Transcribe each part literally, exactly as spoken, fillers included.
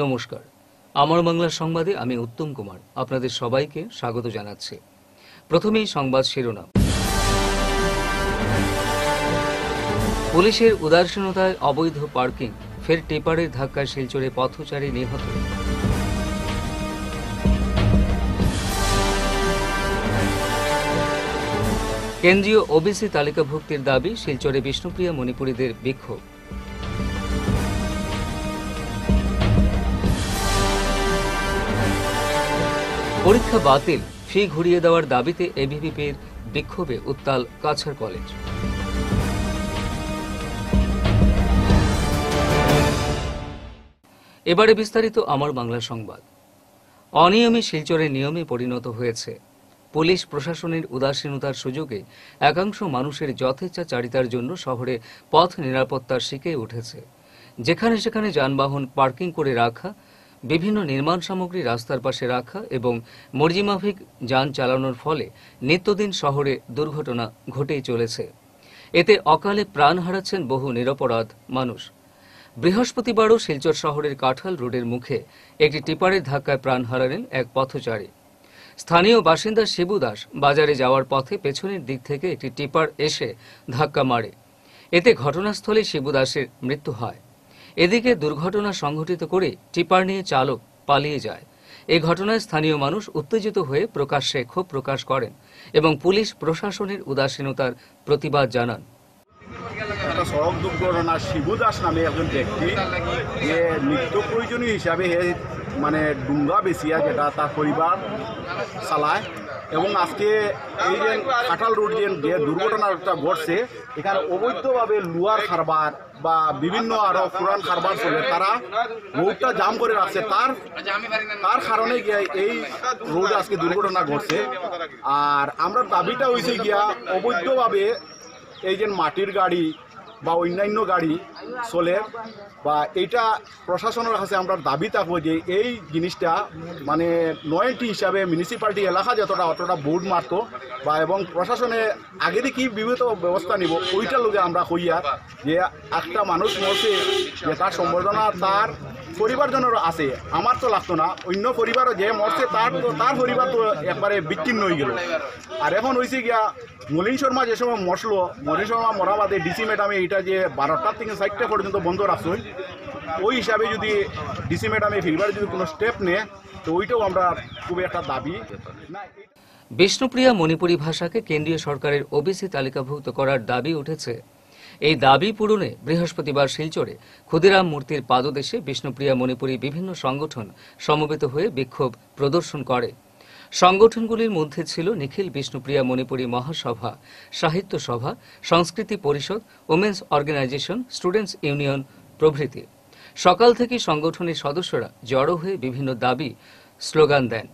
নমস্কার, আমার বাংলার সংবাদে আমি উত্তম কুমার আপনাদের সবাইকে স্বাগত জানাচ্ছি। প্রথমেই সংবাদ শিরোনাম। পুলিশের উদাসীনতায় অবৈধ পার্কিং, ফের টিপারের ধাক্কায় শিলচরে পথচারী নিহত। কেন্দ্রীয় ওবিসি তালিকাভুক্তির দাবি, শিলচরে বিষ্ণুপ্রিয়া মণিপুরীদের বিক্ষোভ। পরীক্ষা বাতিল, ফি ঘুরিয়ে দেওয়ার দাবিতে এবিভিপির বিক্ষোভে উত্তাল কাছাড় কলেজ। এবারে বিস্তারিত আমার বাংলা সংবাদ। অনিয়মে শিলচরের নিয়মে পরিণত হয়েছে। পুলিশ প্রশাসনের উদাসীনতার সুযোগে একাংশ মানুষের যথেচ্ছাচারিতার জন্য শহরে পথ নিরাপত্তার শিখে উঠেছে। যেখানে সেখানে যানবাহন পার্কিং করে রাখা, বিভিন্ন নির্মাণ সামগ্রী রাস্তার পাশে রাখা এবং মর্জিমাফিক যান চালানোর ফলে নিত্যদিন শহরে দুর্ঘটনা ঘটেই চলেছে। এতে অকালে প্রাণ হারাচ্ছেন বহু নিরপরাধ মানুষ। বৃহস্পতিবারও শিলচর শহরের কাঁঠাল রোডের মুখে একটি টিপারের ধাক্কায় প্রাণ হারালেন এক পথচারী। স্থানীয় বাসিন্দা শিবু দাস বাজারে যাওয়ার পথে পেছনের দিক থেকে একটি টিপার এসে ধাক্কা মারে। এতে ঘটনাস্থলে শিবু দাসের মৃত্যু হয়। এদিকে দুর্ঘটনা সংঘটিত করে টিপার নিয়ে চালক পালিয়ে যায়। এই ঘটনায় স্থানীয় মানুষ উত্তেজিত হয়ে প্রকাশ্যে ক্ষোভ প্রকাশ করেন এবং পুলিশ প্রশাসনের উদাসীনতার প্রতিবাদ জানান। একটা সড়ক দুর্ঘটনা, শিবু দাস নামে একজন ব্যক্তি যে নিত্য প্রয়োজনীয় হিসাবে মানে ডুঙ্গা বেচিয়া যেটা তার পরিবার চালায়, এবং আজকে এই যে কাঁঠাল রোড যে দুর্ঘটনাটা ঘটছে, এখানে অবৈধভাবে লুয়ার কারবার বা বিভিন্ন আরো পুরান কারবার চলে, তারা রোডটা জাম করে রাখছে। তার তার কারণে গিয়া এই রোডে আজকে দুর্ঘটনা ঘটছে। আর আমরা দাবিটা হয়েছে গিয়া অবৈধভাবে এই যে মাটির গাড়ি বা অন্যান্য গাড়ি চলে, বা এইটা প্রশাসনের কাছে আমরা দাবি থাকবো যে এই জিনিসটা মানে নয়টি হিসাবে মিউনিসিপ্যালিটি এলাকা যতটা অতটা বোর্ড মারতো বা এবং প্রশাসনে আগে কি বিভিন্ন ব্যবস্থা নিব, ওইটার লোকে আমরা কইয়া যে একটা মানুষ মরছে, যে তার সম্বর্ধনা তার পরিবারজনেরও আছে। আমার তো লাগতো না, অন্য পরিবারও যে মরছে তার তো তার পরিবার তো একবারে বিচ্ছিন্ন হয়ে গেল। আর এখন হয়েছে গিয়া মলিন শর্মা যে সময় মরলো, মলিন শর্মা মরা বাদে ডিসি ম্যাডামে এটা যে বারোটার থেকে চারটা পর্যন্ত বন্ধ রাখছেন, ওই হিসাবে যদি ডিসি ম্যাডামে ফিরবার যদি কোনো স্টেপ নেয় তো ওইটাও আমরা খুব একটা দাবি। বিষ্ণুপ্রিয়া মণিপুরী ভাষাকে কেন্দ্রীয় সরকারের ওবিসি তালিকাভুক্ত করার দাবি উঠেছে। এই দাবি পূরণে বৃহস্পতিবার শিলচরে ক্ষুদিরাম মূর্তির পাদদেশে বিষ্ণুপ্রিয়া মণিপুরী বিভিন্ন সংগঠন সমবেত হয়ে বিক্ষোভ প্রদর্শন করে। সংগঠনগুলির মধ্যে ছিল নিখিল বিষ্ণুপ্রিয়া মণিপুরী মহাসভা, সাহিত্য সভা, সংস্কৃতি পরিষদ, ওমেন্স অর্গানাইজেশন, স্টুডেন্টস ইউনিয়ন প্রভৃতি। সকাল থেকে সংগঠনের সদস্যরা জড়ো হয়ে বিভিন্ন দাবি স্লোগান দেন।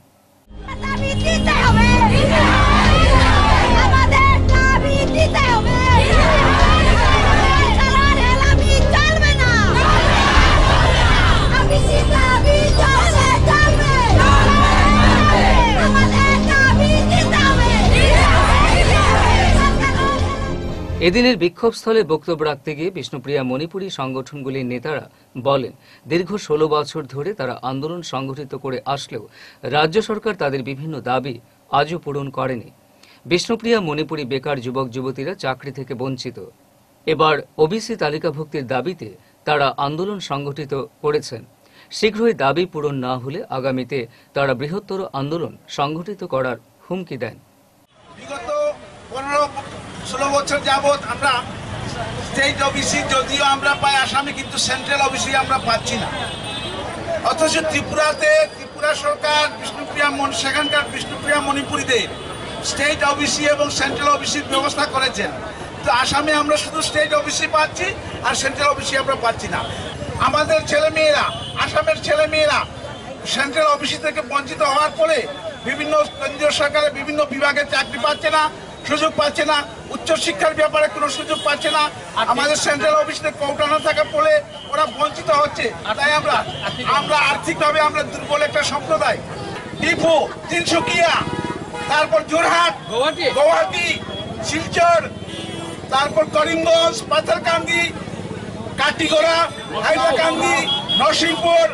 এদিনের বিক্ষোভস্থলে বক্তব্য রাখতে গিয়ে বিষ্ণুপ্রিয়া মণিপুরী সংগঠনগুলির নেতারা বলেন, দীর্ঘ ষোলো বছর ধরে তারা আন্দোলন সংগঠিত করে আসলেও রাজ্য সরকার তাদের বিভিন্ন দাবি আজও পূরণ করেনি। বিষ্ণুপ্রিয়া মণিপুরী বেকার যুবক যুবতীরা চাকরি থেকে বঞ্চিত। এবার ওবিসি তালিকাভুক্তির দাবিতে তারা আন্দোলন সংগঠিত করেছেন। শীঘ্রই দাবি পূরণ না হলে আগামীতে তারা বৃহত্তর আন্দোলন সংগঠিত করার হুমকি দেন। বিগত পনেরো ষোলো বছর যাবৎ আমরা স্টেট অফিসি যদিও আমরা পাই আসামে, কিন্তু সেন্ট্রাল অফিসি আমরা পাচ্ছি না। অথচ ত্রিপুরাতে ত্রিপুরা সরকার বিষ্ণুপ্রিয়া সেখানকার বিষ্ণুপ্রিয়া মণিপুরীদের স্টেট অফিসি এবং সেন্ট্রাল অফিসির ব্যবস্থা করেছেন। তো আসামে আমরা শুধু স্টেট অফিসি পাচ্ছি আর সেন্ট্রাল অফিসি আমরা পাচ্ছি না। আমাদের ছেলেমেয়েরা, আসামের ছেলেমেয়েরা সেন্ট্রাল অফিসি থেকে বঞ্চিত হওয়ার ফলে বিভিন্ন কেন্দ্রীয় সরকারের বিভিন্ন বিভাগে চাকরি পাচ্ছে না, সুযোগ পাচ্ছে না, উচ্চশিক্ষার ব্যাপারে কোনো সুযোগ পাচ্ছে না। আমাদের সেন্ট্রাল অফিসে কোটা না থাকার ফলে ওরা বঞ্চিত হচ্ছে। তাই আমরা আমরা আর্থিকভাবে আমরা দুর্বল একটা সম্প্রদায়। ডিপু, তিনসুকিয়া, তারপর জোরহাট, গুয়াহাটি, শিলচর, তারপর করিমগঞ্জ, পাথারকান্দি, কাটিগড়া, হাইলাকান্দি, নরসিংপুর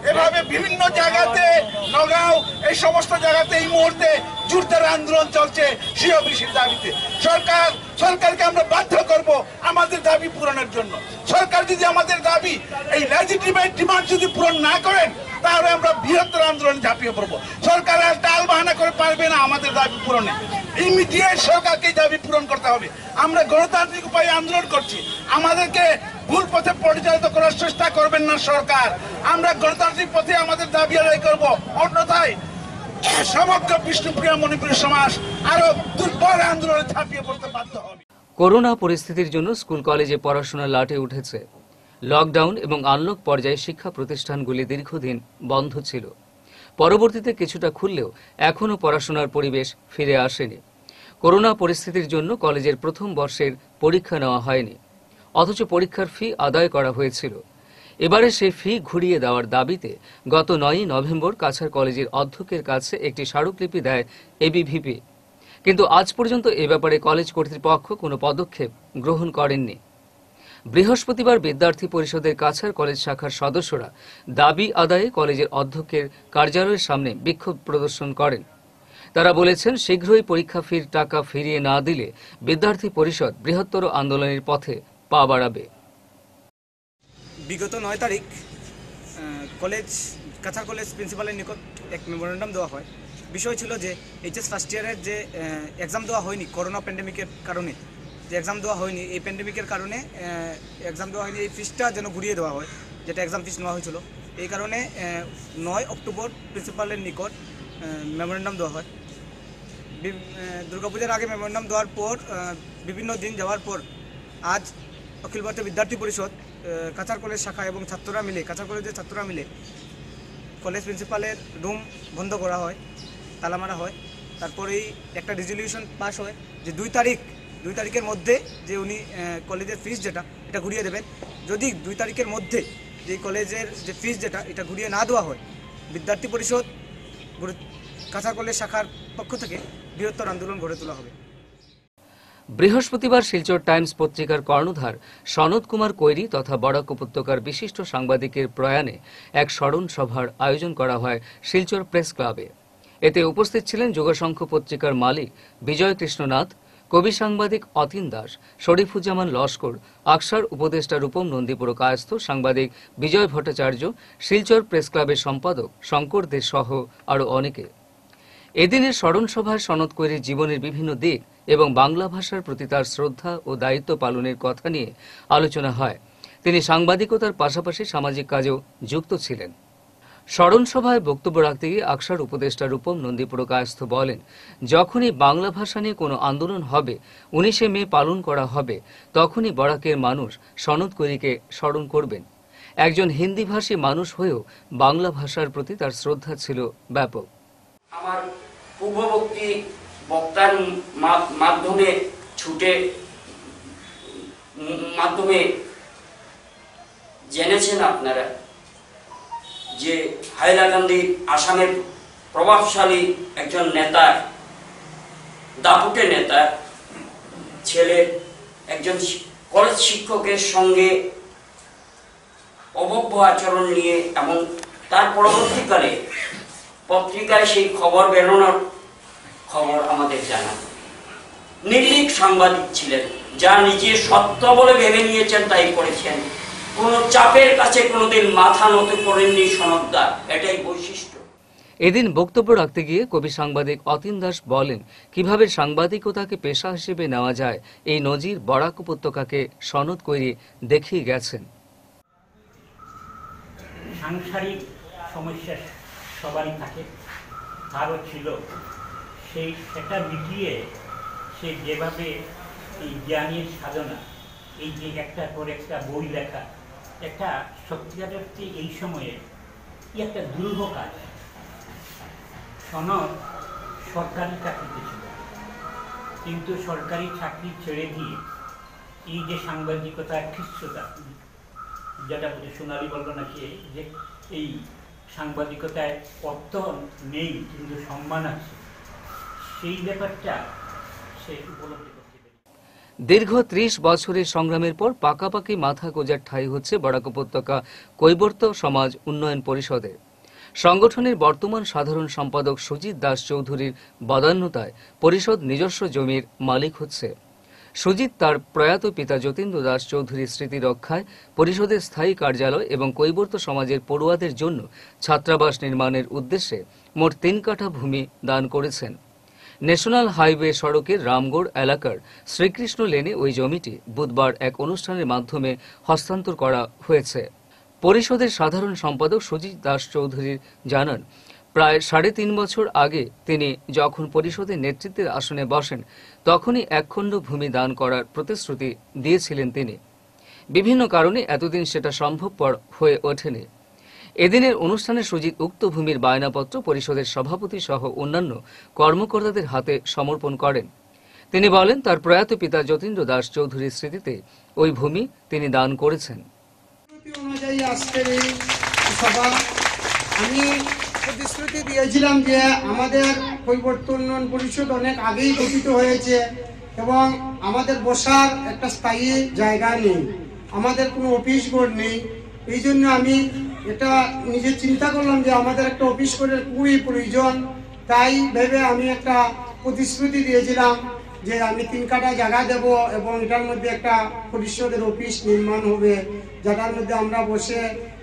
এভাবে বিভিন্ন জায়গাতে নগাঁও এই সমস্ত জায়গাতে এই মুহূর্তে জোরদার আন্দোলন চলছে সিওবিসির দাবিতে। সরকার সরকারকে আমরা বাধ্য করব আমাদের দাবি পূরণের জন্য। সরকার যদি আমাদের দাবি এই লেজিটিমেট ডিমান্ড যদি পূরণ না করেন তাহলে আমরা বৃহত্তর আন্দোলন ঝাঁপিয়ে পড়বো। সরকার আর টাল বাহানা করে পারবে না আমাদের দাবি পূরণে। ইমিডিয়েট সরকারকে দাবি পূরণ করতে হবে। আমরা গণতান্ত্রিক উপায়ে আন্দোলন করছি, আমাদেরকে ভুল পথে পরিচালিত করার চেষ্টা করবেন না সরকার। আমরা গণতান্ত্রিক পথে আমাদের দাবি আদায় করব, অন্যথায় সমগ্র বিষ্ণুপ্রিয়া মণিপুরী সমাজ আরো দুর্বল আন্দোলনে ঝাঁপিয়ে পড়তে বাধ্য হবে। করোনা পরিস্থিতির জন্য স্কুল কলেজে পড়াশোনা লাটে উঠেছে। লকডাউন এবং আনলক পর্যায়ে শিক্ষা প্রতিষ্ঠানগুলি দীর্ঘদিন বন্ধ ছিল। পরবর্তীতে কিছুটা খুললেও এখনও পড়াশোনার পরিবেশ ফিরে আসেনি। করোনা পরিস্থিতির জন্য কলেজের প্রথম বর্ষের পরীক্ষা নেওয়া হয়নি, অথচ পরীক্ষার ফি আদায় করা হয়েছিল। এবারে সেই ফি ঘুরিয়ে দেওয়ার দাবিতে গত নয়ই নভেম্বর কাছাড় কলেজের অধ্যক্ষের কাছে একটি স্মারকলিপি দেয় এবিভিপি, কিন্তু আজ পর্যন্ত এ ব্যাপারে কলেজ কর্তৃপক্ষ কোনো পদক্ষেপ গ্রহণ করেননি। বৃহস্পতিবার বিদ্যার্থী পরিষদের কাছাড় কলেজ শাখার সদস্যরা দাবি আদায়ে কলেজের অধ্যক্ষের কার্যালয়ের সামনে বিক্ষোভ প্রদর্শন করেন। তারা বলেছেন, শীঘ্রই পরীক্ষা ফির টাকা ফিরিয়ে না দিলে বিদ্যার্থী পরিষদ বৃহত্তর আন্দোলনের পথে পা বাড়াবে। বিগত নয় তারিখ কলেজ কাছাড় কলেজ প্রিন্সিপালের নিকট এক মেমোরেন্ডাম দেওয়া হয়। বিষয় ছিল যে এইচএস ফার্স্ট ইয়ারের যে এক্সাম দেওয়া হয়নি করোনা প্যান্ডেমিকের কারণে, যে এক্সাম দেওয়া হয়নি এই প্যান্ডেমিকের কারণে এক্সাম দেওয়া হয়নি, এই ফিসটা যেন ঘুরিয়ে দেওয়া হয়, যেটা এক্সাম ফিস নেওয়া হয়েছিল। এই কারণে নয় অক্টোবর প্রিন্সিপালের নিকট মেমোরেন্ডাম দেওয়া হয়। দুর্গাপূজার আগে মেমোরেন্ডাম দেওয়ার পর বিভিন্ন দিন যাওয়ার পর আজ অখিল ভারতীয় বিদ্যার্থী পরিষদ কাছাড় কলেজ শাখা এবং ছাত্ররা মিলে কাছাড় কলেজের ছাত্ররা মিলে কলেজ প্রিন্সিপালের রুম বন্ধ করা হয়, তালা মারা হয়। তারপরেই একটা রেজলিউশন পাস হয় যে দুই তারিখ দুই তারিখের মধ্যে যে উনি কলেজের ফিস যেটা এটা ঘুরিয়ে দেবেন। যদি দুই তারিখের মধ্যে যে কলেজের যে ফিস যেটা এটা ঘুরিয়ে না দেওয়া হয়, বিদ্যার্থী পরিষদ কাছাড় কলেজ শাখার পক্ষ থেকে বৃহত্তর আন্দোলন গড়ে তোলা হবে। বৃহস্পতিবার শিলচর টাইমস পত্রিকার কর্ণধার সনৎ কুমার কৈরি তথা বরাক উপত্যকার বিশিষ্ট সাংবাদিকের প্রয়াণে এক স্মরণ সভার আয়োজন করা হয় শিলচর প্রেস ক্লাবে। এতে উপস্থিত ছিলেন যুগসংখ্য পত্রিকার মালিক বিজয় কৃষ্ণনাথ, কবি সাংবাদিক অতীন দাস, শরীফুজ্জামান লস্কর, আকসার উপদেষ্টা রূপম নন্দীপুর কায়স্থ, সাংবাদিক বিজয় ভট্টাচার্য, শিলচর প্রেস ক্লাবের সম্পাদক শঙ্কর দে সহ আরও অনেকে। এদিনের স্মরণ সভায় সনৎ কৈরির জীবনের বিভিন্ন দিক এবং বাংলা ভাষার প্রতি তার শ্রদ্ধা ও দায়িত্ব পালনের কথা নিয়ে আলোচনা হয়। তিনি সাংবাদিকতার পাশাপাশি সামাজিক কাজেও যুক্ত ছিলেন। স্মরণ সভায় বক্তব্য রাখতে গিয়ে আকসার উপদেষ্টা রূপম নন্দীপুর কায়স্থ বলেন, যখনই বাংলা ভাষা নিয়ে কোনো আন্দোলন হবে, উনিশে মে পালন করা হবে, তখনই বরাকের মানুষ সনৎ কৈরিকে স্মরণ করবেন। একজন হিন্দিভাষী মানুষ হয়েও বাংলা ভাষার প্রতি তার শ্রদ্ধা ছিল ব্যাপক। আমার পূর্ববর্তী বক্তার মাধ্যমে ছুটে মাধ্যমে জেনেছেন আপনারা যে হাইলাকান্দি আসামের প্রভাবশালী একজন নেতা, দাপুটে নেতা ছেলে একজন কলেজ শিক্ষকের সঙ্গে অভব্য আচরণ নিয়ে এবং তার পরবর্তীকালে পত্রিকায় সেই খবর বেরোনোর খবর আমাদের জানা। নির্ভীক সাংবাদিক ছিলেন, যা নিজে সত্য বলে ভেবে নিয়েছেন তাই করেছেন। কোনো চাপের কাছে কোনোদিন মাথা নত করেননি সনৎদা, এটাই বৈশিষ্ট্য। এদিন বক্তব্য রাখতে গিয়ে কবি সাংবাদিক অতীন দাস বলেন, কিভাবে সাংবাদিকতাকে পেশা হিসেবে নেওয়া যায় এই নজির বরাক উপত্যকাকে সনৎ কৈরি দেখিয়ে গেছেন। সাংসারিক সমস্যা সবারই থাকে, তারও ছিল। সেই সেটা মিটিয়ে সে যেভাবে এই জ্ঞানের সাধনা, এই যে একটার পর একটা বই লেখা, একটা সত্যিকারের এই সময়ে একটা দুর্ভ কাজ। সনৎ সরকারি চাকরিতে ছিল, কিন্তু সরকারি চাকরি ছেড়ে দিয়ে এই যে সাংবাদিকতার খ্রিস্টতা, যেটা সোনালি বলল নাকি যে এই সাংবাদিকতায় অর্থ নেই কিন্তু সম্মান আছে, সেই ব্যাপারটা সে উপলব্ধি করতে পারে। দীর্ঘ ত্রিশ বছরের সংগ্রামের পর পাকাপাকি মাথা গোজার ঠাঁই হচ্ছে বরাক উপত্যকা কৈবর্ত সমাজ উন্নয়ন পরিষদে। সংগঠনের বর্তমান সাধারণ সম্পাদক সুজিত দাস চৌধুরীর বদান্যতায় পরিষদ নিজস্ব জমির মালিক হচ্ছে। সুজিত তার প্রয়াত পিতা যতীন্দ্র দাস চৌধুরীর স্মৃতি রক্ষায় পরিষদের স্থায়ী কার্যালয় এবং কৈবর্ত সমাজের পড়ুয়াদের জন্য ছাত্রাবাস নির্মাণের উদ্দেশ্যে মোট তিন কাঠা ভূমি দান করেছেন। ন্যাশনাল হাইওয়ে সড়কের রামগড় এলাকার শ্রীকৃষ্ণ লেনে ওই জমিটি বুধবার এক অনুষ্ঠানের মাধ্যমে হস্তান্তর করা হয়েছে। পরিষদের সাধারণ সম্পাদক সুজিত দাস চৌধুরী জানান, প্রায় সাড়ে তিন বছর আগে তিনি যখন পরিষদের নেতৃত্বের আসনে বসেন তখনই একখণ্ড ভূমি দান করার প্রতিশ্রুতি দিয়েছিলেন তিনি। বিভিন্ন কারণে এতদিন সেটা সম্ভবপর হয়ে ওঠেনি। এদিনের অনুষ্ঠানে সুজিত উক্ত ভূমির বায়নাপত্র পরিষদের সভাপতি সহ অন্যান্য কর্মকর্তাদের হাতে সমর্পণ করেন। তিনি বলেন, তার প্রয়াত পিতা যতীন্দ্র দাস চৌধুরীর স্মৃতিতে ওই ভূমি তিনি দান করেছেন। অনুযায়ী আজকের এই সভা আমি প্রতিশ্রুতি দিয়েছিলাম যে আমাদের কৈবর্ত উন্নয়ন পরিষদ অনেক আগেই গঠিত হয়েছে এবং আমাদের বসার একটা স্থায়ী জায়গা নেই, আমাদের কোনো অফিস ঘর নেই। এই জন্য আমি এটা নিজে চিন্তা করলাম যে আমাদের একটা অফিস ঘরের খুবই প্রয়োজন। তাই ভেবে আমি একটা প্রতিশ্রুতি দিয়েছিলাম যে আমি তিন কাঠা জায়গা দেব এবং এটার মধ্যে একটা পরিষদের অফিস নির্মাণ হবে, যেটার মধ্যে আমরা বসে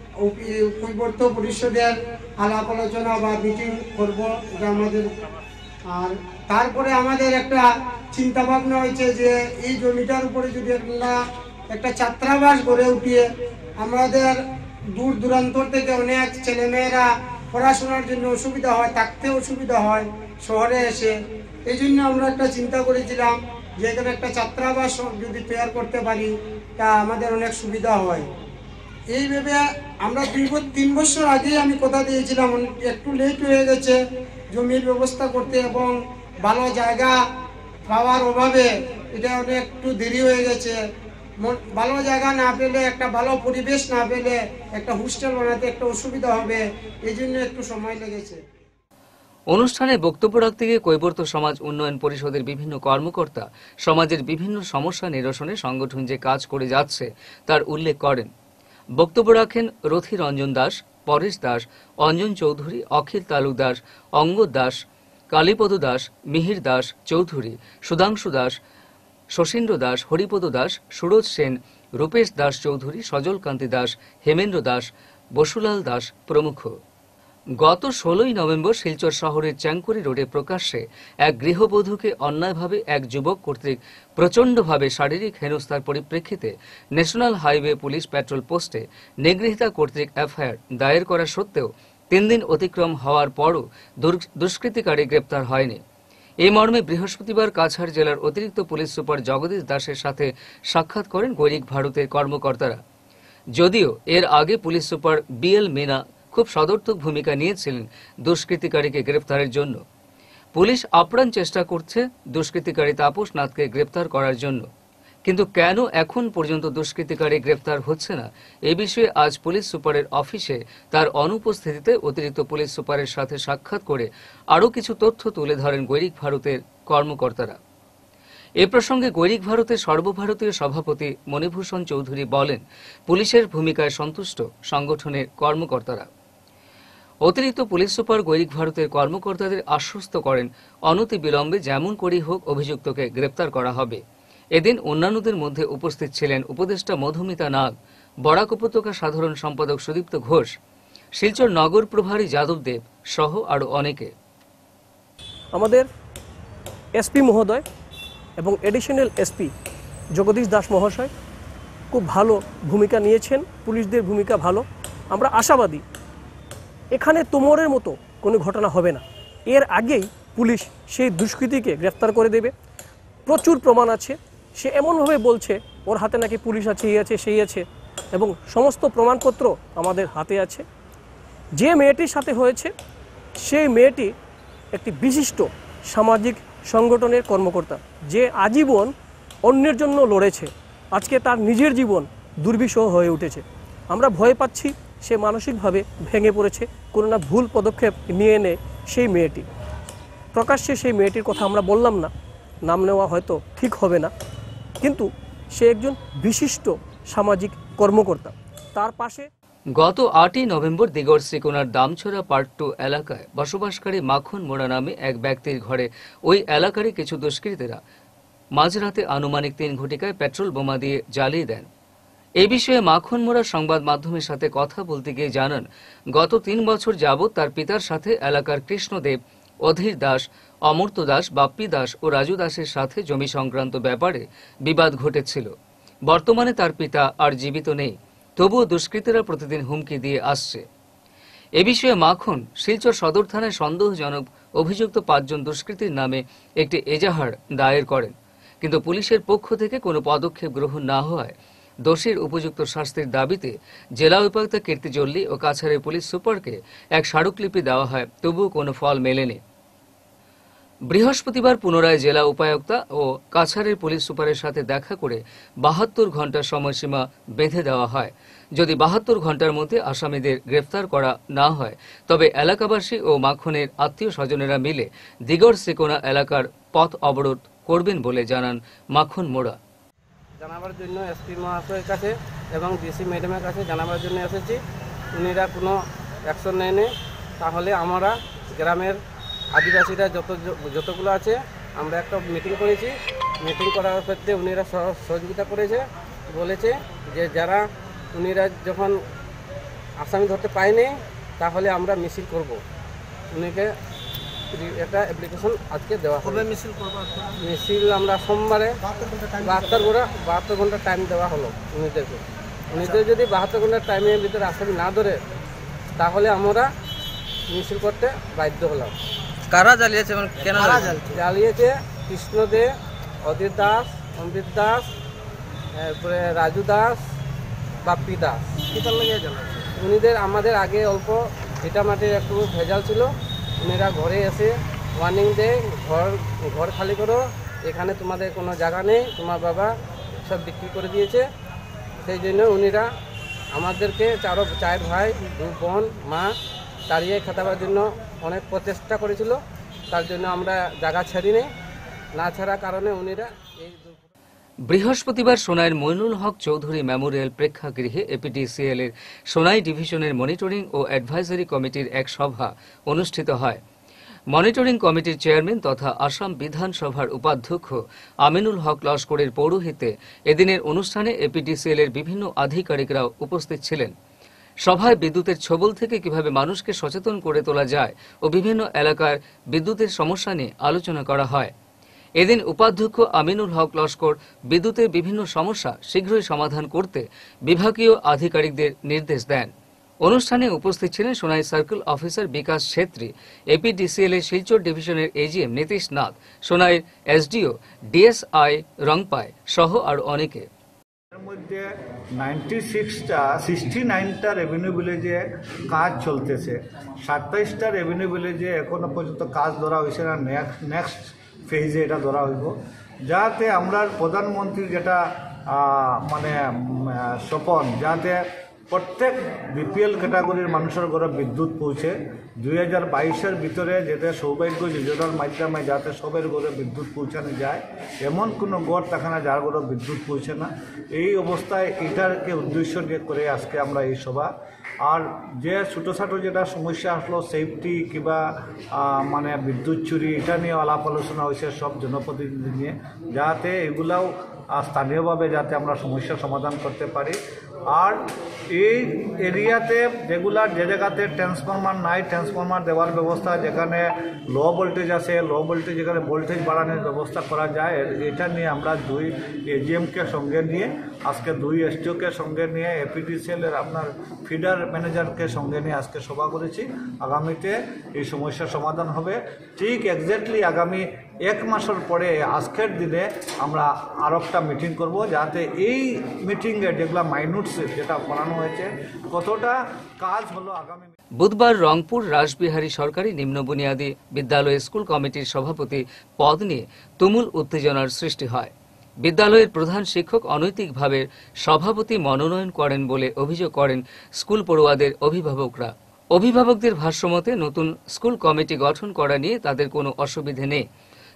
কৈবর্ত পরিষদের আলাপ আলোচনা বা মিটিং করব। এটা আমাদের আর তারপরে আমাদের একটা চিন্তা ভাবনা হয়েছে যে এই জমিটার উপরে যদি আমরা একটা ছাত্রাবাস গড়ে উঠিয়ে আমাদের দূর দূরান্তর থেকে অনেক ছেলেমেয়েরা পড়াশোনার জন্য অসুবিধা হয়, থাকতে অসুবিধা হয় শহরে এসে, এই জন্য আমরা একটা চিন্তা করেছিলাম যে এখানে একটা ছাত্রাবাস যদি তৈরি করতে পারি তা আমাদের অনেক সুবিধা হয়। এই ভেবে আমরা দুই তিন বছর আগে আমি কথা দিয়েছিলাম, একটু লেট হয়ে গেছে জমির ব্যবস্থা করতে এবং ভালো জায়গা পাওয়ার অভাবে এটা অনেক একটু দেরি হয়ে গেছে। ভালো জায়গা না পেলে, একটা ভালো পরিবেশ না পেলে একটা হোস্টেল বানাতে একটা অসুবিধা হবে, এই জন্য একটু সময় লেগেছে। অনুষ্ঠানে বক্তব্য রাখতে গিয়ে কৈবর্ত সমাজ উন্নয়ন পরিষদের বিভিন্ন কর্মকর্তা সমাজের বিভিন্ন সমস্যা নিরসনে সংগঠন যে কাজ করে যাচ্ছে তার উল্লেখ করেন। বক্তব্য রাখেন রথী রঞ্জন দাস, পরেশ দাস, অঞ্জন চৌধুরী, অখিল তালুক দাস, অঙ্গদ দাস, কালীপদ দাস, মিহির দাস চৌধুরী, সুধাংশু দাস, শশীন্দ্র দাস, হরিপদ দাস, সুরজ সেন, রূপেশ দাস চৌধুরী, সজল কান্তি দাস, হেমেন্দ্র দাস, বসুলাল দাস প্রমুখ। গত ষোলোই নভেম্বর শিলচর শহরের চ্যাংকুরি রোডে প্রকাশ্যে এক গৃহবধূকে অন্যায়ভাবে এক যুবক কর্তৃক প্রচণ্ডভাবে শারীরিক হেনস্থার পরিপ্রেক্ষিতে ন্যাশনাল হাইওয়ে পুলিশ পেট্রোল পোস্টে নিগৃহীতা কর্তৃক এফআইআর দায়ের করা সত্ত্বেও তিন দিন অতিক্রম হওয়ার পরও দুষ্কৃতিকারী গ্রেপ্তার হয়নি। এই মর্মে বৃহস্পতিবার কাছাড় জেলার অতিরিক্ত পুলিশ সুপার জগদীশ দাসের সাথে সাক্ষাৎ করেন গৈরিক ভারতের কর্মকর্তারা। যদিও এর আগে police super B L Meena খুব সদর্থক ভূমিকা নিয়েছিলেন দুষ্কৃতিকারীকে গ্রেপ্তারের জন্য। পুলিশ আপ্রাণ চেষ্টা করছে দুষ্কৃতিকারী তাপস নাথকে গ্রেপ্তার করার জন্য, কিন্তু কেন এখন পর্যন্ত দুষ্কৃতিকারী গ্রেপ্তার হচ্ছে না এ বিষয়ে আজ পুলিশ সুপারের অফিসে তার অনুপস্থিতিতে অতিরিক্ত পুলিশ সুপারের সাথে সাক্ষাৎ করে আরও কিছু তথ্য তুলে ধরেন গৈরিক ভারতের কর্মকর্তারা। এ প্রসঙ্গে গৈরিক ভারতের সর্বভারতীয় সভাপতি মণিভূষণ চৌধুরী বলেন, পুলিশের ভূমিকায় সন্তুষ্ট সংগঠনের কর্মকর্তারা। অতিরিক্ত পুলিশ সুপার গৈরিক ভারতের কর্মকর্তাদের আশ্বস্ত করেন অনতি বিলম্বে যেমন করেই হোক অভিযুক্তকে গ্রেপ্তার করা হবে। এদিন অন্যান্যদের মধ্যে উপস্থিত ছিলেন উপদেষ্টা মধুমিতা নাগ, বরাক উপত্যকা সাধারণ সম্পাদক সুদীপ্ত ঘোষ, শিলচর নগর প্রভারী যাদব দেব সহ আরও অনেকে। আমাদের এসপি মহোদয় এবং এডিশনাল এসপি জগদীশ দাস মহাশয় খুব ভালো ভূমিকা নিয়েছেন, পুলিশদের ভূমিকা ভালো। আমরা আশাবাদী এখানে তোমরের মতো কোনো ঘটনা হবে না। এর আগেই পুলিশ সেই দুষ্কৃতীকে গ্রেফতার করে দেবে। প্রচুর প্রমাণ আছে, সে এমনভাবে বলছে ওর হাতে নাকি পুলিশ আছে, এই আছে সেই আছে, এবং সমস্ত প্রমাণপত্র আমাদের হাতে আছে। যে মেয়েটির সাথে হয়েছে সেই মেয়েটি একটি বিশিষ্ট সামাজিক সংগঠনের কর্মকর্তা, যে আজীবন অন্যের জন্য লড়েছে। আজকে তার নিজের জীবন দুর্বিষহ হয়ে উঠেছে। আমরা ভয় পাচ্ছি সে মানসিকভাবে ভেঙে পড়েছে, কোনো না ভুল পদক্ষেপ নিয়ে এনে সেই মেয়েটি। প্রকাশ্যে সেই মেয়েটির কথা আমরা বললাম না, নাম নেওয়া হয়তো ঠিক হবে না, কিন্তু সে একজন বিশিষ্ট সামাজিক কর্মকর্তা। তার পাশে গত আটই নভেম্বর দিগর শ্রীকোনার দামছড়া পার্ট টু এলাকায় বসবাসকারী মাখন মোড়া নামে এক ব্যক্তির ঘরে ওই এলাকারই কিছু দুষ্কৃতীরা মাঝরাতে আনুমানিক তিন ঘটিকায় পেট্রোল বোমা দিয়ে জ্বালিয়ে দেন। এই বিষয়ে মাখন মোড়া সংবাদ মাধ্যমের সাথে কথা বলতে গিয়ে জানান, গত তিন বছর যাবৎ তার পিতার সাথে এলাকার কৃষ্ণদেব, অধীর দাস, অমর্ত্য দাস, বাপ্পি দাস ও রাজু দাসের সাথে জমি সংক্রান্ত ব্যাপারে বিবাদ ঘটেছিল। বর্তমানে তার পিতা আর জীবিত নেই, তবুও দুষ্কৃতীরা প্রতিদিন হুমকি দিয়ে আসছে। এ বিষয়ে মাখন শিলচর সদর থানায় সন্দেহজনক অভিযুক্ত পাঁচজন দুষ্কৃতীর নামে একটি এজাহার দায়ের করেন, কিন্তু পুলিশের পক্ষ থেকে কোনো পদক্ষেপ গ্রহণ না হওয়ায় দোষীর উপযুক্ত শাস্তির দাবিতে জেলা উপায়ুক্ত কীর্তি জল্লি ও কাছাড়ের পুলিশ সুপারকে এক স্মারকলিপি দেওয়া হয়, তবুও কোনো ফল মেলেনি। বৃহস্পতিবার পুনরায় জেলা উপায়ুক্তা ও কাছাড়ের পুলিশ সুপারের সাথে দেখা করে বাহাত্তর ঘন্টার সময়সীমা বেঁধে দেওয়া হয়। যদি বাহাত্তর ঘন্টার মধ্যে আসামিদের গ্রেফতার করা না হয়, তবে এলাকাবাসী ও মাখনের আত্মীয় স্বজনেরা মিলে দিগর শ্রীকোনা এলাকার পথ অবরোধ করবেন বলে জানান মাখন মোড়া। জানাবার জন্য এসপি মহাশয়ের কাছে এবং ডিসি ম্যাডামের কাছে জানাবার জন্য এসেছি। উনিরা কোনো অ্যাকশন নেয়নি। তাহলে আমরা গ্রামের আদিবাসীরা যত যতগুলো আছে আমরা একটা মিটিং করেছি। মিটিং করার ক্ষেত্রে উনিরা সহযোগিতা করেছে, বলেছে যে যারা উনিরা যখন আসামি ধরতে পায়নি তাহলে আমরা মিছিল করব। উনিকে একটা অ্যাপ্লিকেশন আজকে দেওয়া হবে। মিছিল করবো মিছিল আমরা সোমবারে বাহাত্তর ঘন্টা বাহাত্তর ঘন্টা টাইম দেওয়া হলো উনিদেরকে। উনিদের যদি বাহাত্তর ঘন্টার টাইমের ভিতরে আসামি না ধরে তাহলে আমরা মিছিল করতে বাধ্য হলাম। কারা জ্বালিয়েছে, কেন জ্বালিয়েছে? কৃষ্ণদেব, অধীর দাস, অমৃত দাস, তারপরে রাজু দাস, বাপ্পি দাস। উনিদের আমাদের আগে অল্প ভিটামাটির একটু ভেজাল ছিল। উনিরা ঘরে এসে ওয়ার্নিং দেয়, ঘর ঘর খালি করো, এখানে তোমাদের কোনো জায়গা নেই, তোমার বাবা সব বিক্রি করে দিয়েছে। সেই জন্য উনিরা আমাদেরকে চারো চার ভাই, দু বোন, মা তাড়িয়ে খেতাবার জন্য অনেক প্রচেষ্টা করেছিল। তার জন্য আমরা জায়গা ছাড়িনি। না ছাড়ার কারণে উনিরা এই বৃহস্পতিবার সোনাইয়ের মইনুল হক চৌধুরী মেমোরিয়াল প্রেক্ষাগৃহে এপিডিসিএল এর সোনাই ডিভিশনের মনিটরিং ও অ্যাডভাইজারি কমিটির এক সভা অনুষ্ঠিত হয়। মনিটরিং কমিটির চেয়ারম্যান তথা আসাম বিধানসভার উপাধ্যক্ষ আমিনুল হক লস্করের পৌরোহিত্যে এদিনের অনুষ্ঠানে এপিডিসিএল এর বিভিন্ন আধিকারিকরাও উপস্থিত ছিলেন। সভায় বিদ্যুতের ছবল থেকে কিভাবে মানুষকে সচেতন করে তোলা যায় ও বিভিন্ন এলাকার বিদ্যুতের সমস্যা নিয়ে আলোচনা করা হয়। এদিন উপাধ্যক্ষ আমিনুল হক লস্কর বিদ্যুতের বিভিন্ন সমস্যা শীঘ্রই সমাধান করতে বিভাগীয় আধিকারিকদের নির্দেশ দেন। অনুষ্ঠানে উপস্থিত ছিলেন Sonai circle officer Bikash Chhetri, APDCL এর শিলচর ডিভিশনের এজিএম নীতিশ নাথ, সোনাইয়ের এসডিও ডিএসআই রংপাই সহ আরো অনেকে। এর মধ্যে নাইনটি সিক্সটা সিক্সটি নাইনটা রেভিনিউ ভিলেজে কাজ চলতেছে, সাতাইশটা রেভিনিউ ভিলেজে এখনো পর্যন্ত কাজ ধরা হয়েছে না। নেক্সট নেক্সট ফেজে এটা ধরা হইব, যাতে আমরা প্রধানমন্ত্রীর যেটা মানে স্বপন, যাতে প্রত্যেক বিপিএল ক্যাটাগরির মানুষের ঘরে বিদ্যুৎ পৌঁছে দুই হাজার বাইশের ভিতরে যাতে সৌভাগ্য যোজনার মাধ্যমে যাতে সবের ঘরে বিদ্যুৎ পৌঁছানো যায়, এমন কোনো গড় থাকে না যার ঘরে বিদ্যুৎ পৌঁছে না। এই অবস্থায় এটাকে উদ্দেশ্য করে আজকে আমরা এই সভা। আর যে ছোটো খাটো যেটা সমস্যা আসলো সেফটি কিংবা মানে বিদ্যুৎ চুরি, এটা নিয়ে আলাপ আলোচনা হয়েছে সব জনপ্রতিনিধি নিয়ে, যাতে এগুলাও স্থানীয়ভাবে যাতে আমরা সমস্যার সমাধান করতে পারি। আর এই এরিয়াতে যেগুলার যে জায়গাতে ট্রান্সফরমার নাই, ট্রান্সফরমার দেওয়ার ব্যবস্থা, যেখানে লো ভোল্টেজ আছে লো ভোল্টেজ যেখানে ভোল্টেজ বাড়ানোর ব্যবস্থা করা যায়, এটা নিয়ে আমরা দুই এজিএমকে সঙ্গে নিয়ে আজকে দুই এসটিওকে সঙ্গে নিয়ে এপিডিসিএলের আপনার ফিডার ম্যানেজারকে সঙ্গে নিয়ে আজকে সভা করেছি। আগামীতে এই সমস্যার সমাধান হবে। ঠিক এক্স্যাক্টলি আগামী এক মাসের পরে আজকের দিনে আমরা আর একটা মিটিং করব, যাতে এই মিটিংয়ে যেগুলো মাইনুটস যেটা বানানো হয়েছে কতটা কাজ হলো আগামী। বুধবার রংপুর রাসবিহারী সরকারি নিম্ন বুনিয়াদী বিদ্যালয় স্কুল কমিটির সভাপতি পদ নিয়ে তুমুল উত্তেজনার সৃষ্টি হয়। বিদ্যালয়ের প্রধান শিক্ষক অনৈতিকভাবে সভাপতি মনোনয়ন করেন বলে অভিযোগ করেন স্কুল পড়ুয়াদের অভিভাবকরা। অভিভাবকদের ভাষ্যমতে নতুন স্কুল কমিটি গঠন করা নিয়ে তাদের কোনো অসুবিধে নেই,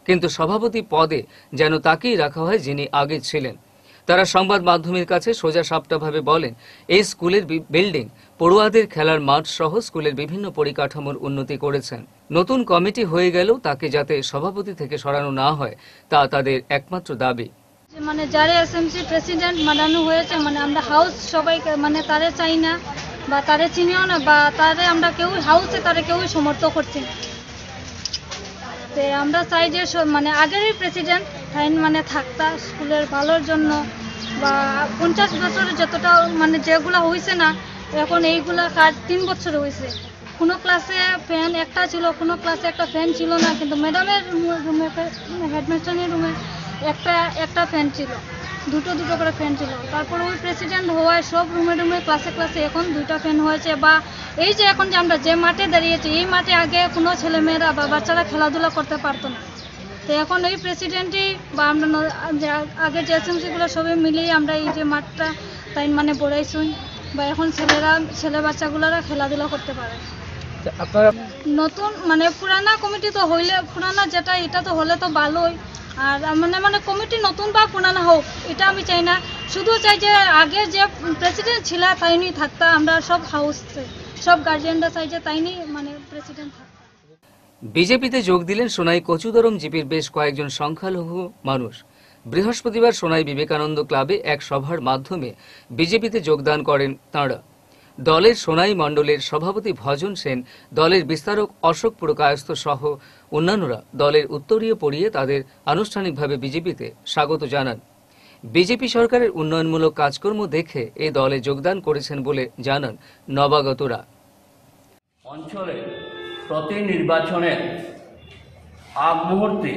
কিন্তু সভাপতি পদে যেন তাকেই রাখা হয় যিনি আগে ছিলেন। তারা সংবাদ মাধ্যমের কাছে সোজা সাপটাভাবে বলেন, এই স্কুলের বিল্ডিং, পড়ুয়াদের খেলার মাঠ সহ স্কুলের বিভিন্ন পরিকাঠামোর উন্নতি করেছেন। নতুন কমিটি হয়ে গেলেও তাকে যাতে সভাপতি থেকে সরানো না হয় তা তাদের একমাত্র দাবি। মানে যারা এসএমসি প্রেসিডেন্ট বানানো হয়েছে, মানে আমরা হাউস সবাইকে মানে তারে চাই না বা তারে চিনিও না, বা তারে আমরা কেউ হাউসে তারে কেউ সমর্থন করছি না। তো আমরা চাই যে মানে আগেরই প্রেসিডেন্ট মানে থাকতা স্কুলের ভালোর জন্য, বা পঞ্চাশ বছরে যতটা মানে যেগুলো হয়েছে না, এখন এইগুলা কাজ তিন বছর হয়েছে। কোনো ক্লাসে ফ্যান একটা ছিল, কোনো ক্লাসে একটা ফ্যান ছিল না, কিন্তু ম্যাডামের রুমে হেডমাস্টারের রুমে একটা একটা ফ্যান ছিল, দুটো দুটো করে ফ্যান ছিল। তারপর ওই প্রেসিডেন্ট হওয়ায় সব রুমে রুমে ক্লাসে ক্লাসে এখন দুইটা ফ্যান হয়েছে। বা এই যে এখন যে আমরা যে মাঠে দাঁড়িয়েছি, এই মাঠে আগে কোনো ছেলেমেয়েরা বা বাচ্চারা খেলাধুলা করতে পারতো না। তো এখন এই প্রেসিডেন্টই বা আমরা আগে যে এসএমসিগুলো সবাই মিলিয়ে আমরা এই যে মাঠটা তাই মানে বড়াইছি, বা এখন ছেলেরা ছেলে বাচ্চাগুলোরা খেলাধুলা করতে পারে। আপনারা নতুন মানে পুরানা কমিটি তো হইলে, পুরানা যেটা এটা তো হলে তো ভালোই। আর মানে মানে কমিটি নতুন বা পুরানা হোক এটা আমি চাই না, শুধু চাই যে আগে যে প্রেসিডেন্ট ছিল তাইনি থাকতা। আমরা সব হাউস সব গার্জিয়ানরা চাই যে তাইনি মানে প্রেসিডেন্ট থাকতা। বিজেপিতে যোগ দিলেন সোনাই কচুদরম জিপির বেশ কয়েকজন সংখ্যালঘু মানুষ। বৃহস্পতিবার সোনাই বিবেকানন্দ ক্লাবে এক সভার মাধ্যমে বিজেপিতে যোগদান করেন তাঁরা। দলের সোনাই মণ্ডলের সভাপতি ভজন সেন, দলের বিস্তারক অশোক পুরকায়স্থ সহ অন্যান্যরা দলের উত্তরীয় পড়িয়ে তাদের আনুষ্ঠানিকভাবে বিজেপিতে স্বাগত জানান। বিজেপি সরকারের উন্নয়নমূলক কাজকর্ম দেখে এই দলে যোগদান করেছেন বলে জানান নবাগতরা। অঞ্চলে প্রতি নির্বাচনের আগ মুহূর্তে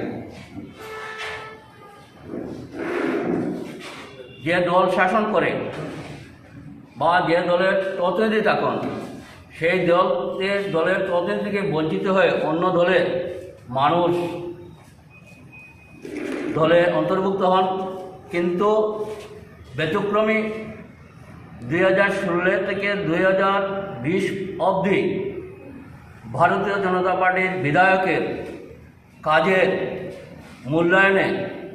যে দল শাসন করে বা যে দলের প্রতিনিধি থাকুন, সেই দলের দলের প্রতিনিধি থেকে বঞ্চিত হয়ে অন্য দলের মানুষ দলে অন্তর্ভুক্ত হন। কিন্তু ব্যতিক্রমী দুই হাজার ষোলো থেকে দুই হাজার বিশ অবধি ভারতীয় জনতা পার্টির বিধায়কের কাজের মূল্যায়নে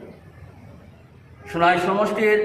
সোনাই সমষ্টির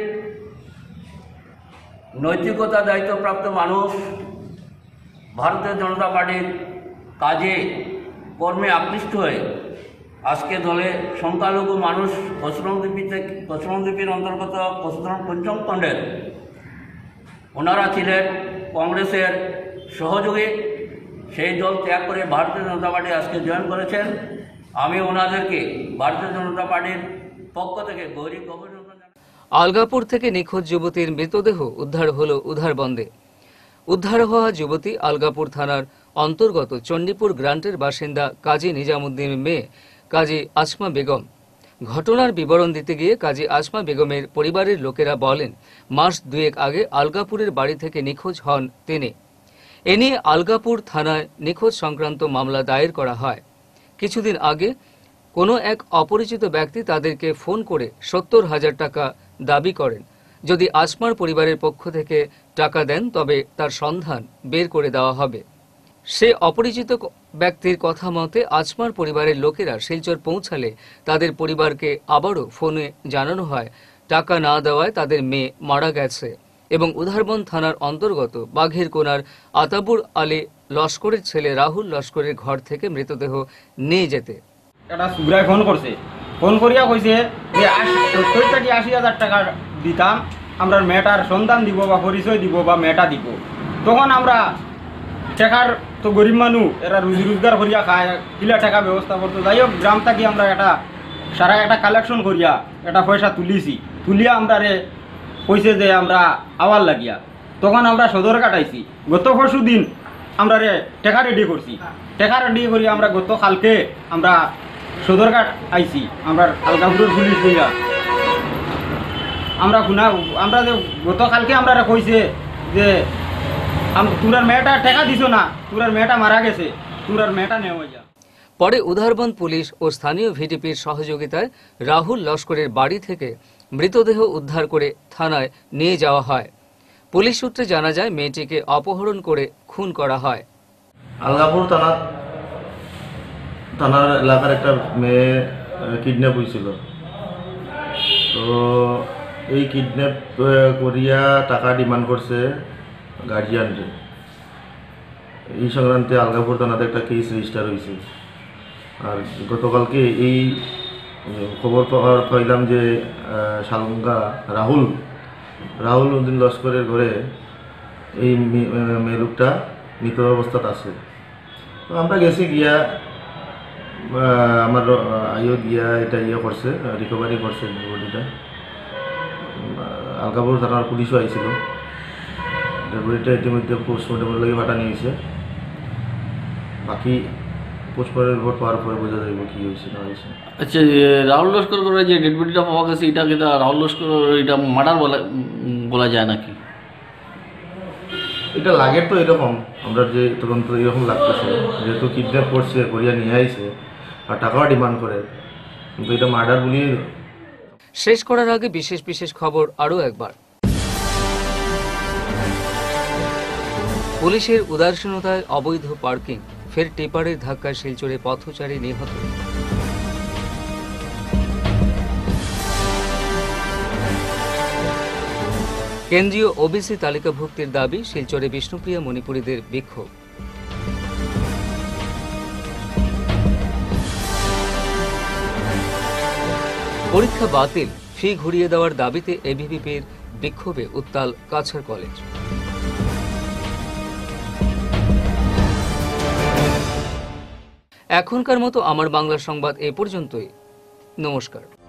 নৈতিকতা দায়িত্বপ্রাপ্ত মানুষ ভারতীয় জনতা পার্টির কাজে কর্মে আকৃষ্ট হয়ে আজকে দলে সংখ্যালঘু মানুষ কচুরমদ্বীপী থেকে কচুরমদ্বীপের অন্তর্গত কচুরম পঞ্চম খণ্ডের ওনারা ছিলেন কংগ্রেসের সহযোগী। সেই দল ত্যাগ করে ভারতীয় জনতা পার্টি আজকে জয়েন করেছেন। আমি ওনাদেরকে ভারতীয় জনতা পার্টির পক্ষ থেকে গৌরব অভিনন্দন জানাই। আলগাপুর থেকে নিখোঁজ যুবতীর মৃতদেহ উদ্ধার হল উধারবন্দে। উদ্ধার হওয়া যুবতী আলগাপুর থানার অন্তর্গত চণ্ডীপুর গ্রান্টের বাসিন্দা কাজী নিজামুদ্দিনের মেয়ে কাজী আসমা বেগম। ঘটনার বিবরণ দিতে গিয়ে কাজী আসমা বেগমের পরিবারের লোকেরা বলেন, মাস দুয়েক আগে আলগাপুরের বাড়ি থেকে নিখোঁজ হন তিনি। এ নিয়ে আলগাপুর থানায় নিখোঁজ সংক্রান্ত মামলা দায়ের করা হয়। কিছুদিন আগে কোনো এক অপরিচিত ব্যক্তি তাদেরকে ফোন করে সত্তর হাজার টাকা দাবি করেন। যদি আসমার পরিবারের পক্ষ থেকে টাকা দেন তবে তার সন্ধান বের করে দেওয়া হবে। সে অপরিচিত ব্যক্তির কথা মতে আসমার পরিবারের লোকেরা শিলচর পৌঁছালে তাদের পরিবারকে আবারও ফোনে জানানো হয় টাকা না দেওয়ায় তাদের মেয়ে মারা গেছে এবং উধারবন্দ থানার অন্তর্গত বাঘের কোনার আতাবুর আলী লস্করের ছেলে রাহুল লস্করের ঘর থেকে মৃতদেহ নিয়ে যেতে একটা সুগ্রায় ফোন করছে। ফোন করিয়া কইছে যে সত্তর থেকে আশি হাজার টাকা দিতাম, আমরা মেয়েটার সন্ধান দিব বা পরিচয় দিব বা মেয়েটা দিব। তখন আমরা টাকার তো গরিব মানুষ, এরা রুজি রোজগার করিয়া খায়, কিলা টাকা ব্যবস্থা করতো। যাই হোক গ্রাম থেকে আমরা একটা সারা একটা কালেকশন করিয়া একটা পয়সা তুলিছি। তুলিয়া আমরা রে কইছে যে আমরা আওয়ার লাগিয়া। তখন আমরা সদর কাটাইছি। গত পরশু দিন আমরা রে টাকা রেডি করছি। টাকা রেডি করি আমরা গত কালকে আমরা সদরঘাট আইছি। আমরা আলগাপুরের পুলিশ দিয়া আমরা শুনা আমরা যে গতকালকে আমরা কইছে যে তোরার মেয়েটা টাকা দিছ না, তোরার মেয়েটা মারা গেছে, তোরার মেয়েটা নেওয়া যা। পরে উধারবন্দ পুলিশ ও স্থানীয় ভিডিপির সহযোগিতায় রাহুল লস্করের বাড়ি থেকে মৃতদেহ উদ্ধার করে থানায় নিয়ে যাওয়া হয়। পুলিশ সূত্রে জানা যায় মেয়েটিকে অপহরণ করে খুন করা হয়। আলগাপুর থানার থানার এলাকার একটা মেয়ে কিডন্যাপ হয়েছিল। তো এই কিডন্যাপ করিয়া টাকা ডিমান্ড করছে গার্জিয়ানরে। এই সংক্রান্তে আলগাপুর থানাতে একটা কেস রেজিস্টার হয়েছে। আর গতকালকে এই খবর পাওয়ার পাইলাম যে শালগা রাহুল রাহুল উদ্দিন লস্করের ঘরে এই মেয়ে লোকটা মৃত অবস্থাত আছে। তো আমরা গেছি গিয়া আমার আইও গিয়া এটা ইয়ে করছে, রিকভারি করছে বডিটা। আলগাপুর থানার পুলিশও আইছিল। বডিটা ইতিমধ্যে পোস্টমর্টমের লাগে পাঠানো হয়েছে। বাকি পোস্টমর্টমের রিপোর্ট পাওয়ার পরে বোঝা যাইব কি হয়েছে না হয়েছে। আচ্ছা, রাহুল লস্কর করে যে ডেড বডিটা পাওয়া গেছে, এটা কিন্তু রাহুল লস্কর এটা মার্ডার বলা বলা যায় নাকি? এটা লাগে তো এরকম, আমরা যে তদন্ত এরকম লাগতেছে, যেহেতু কিডন্যাপ করছে, করিয়া নিয়ে আইছে আর টাকাও ডিমান্ড করে, কিন্তু এটা মার্ডার বলি। শেষ করার আগে বিশেষ বিশেষ খবর আরও একবার। পুলিশের উদাসীনতায় অবৈধ পার্কিং, ফের টিপারের ধাক্কায় শিলচরে পথচারী নিহত। কেন্দ্রীয় ওবিসি তালিকাভুক্তির দাবি, শিলচরে বিষ্ণুপ্রিয়া মণিপুরীদের বিক্ষোভ। পরীক্ষা বাতিল, ফি ঘুরিয়ে দেওয়ার দাবিতে এবিভিপির বিক্ষোভে উত্তাল কাছাড় কলেজ। এখনকার মতো আমার বাংলা সংবাদ এ পর্যন্তই। নমস্কার।